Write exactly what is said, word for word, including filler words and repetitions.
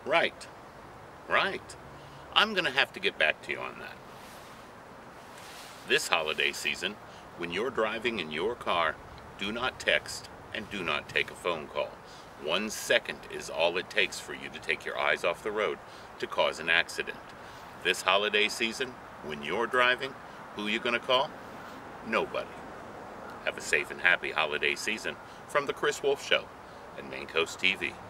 Right, right. I'm going to have to get back to you on that. This holiday season, when you're driving in your car, do not text and do not take a phone call. One second is all it takes for you to take your eyes off the road to cause an accident. This holiday season, when you're driving, who are you going to call? Nobody. Have a safe and happy holiday season from The Chris Wolf Show and Main Coast T V.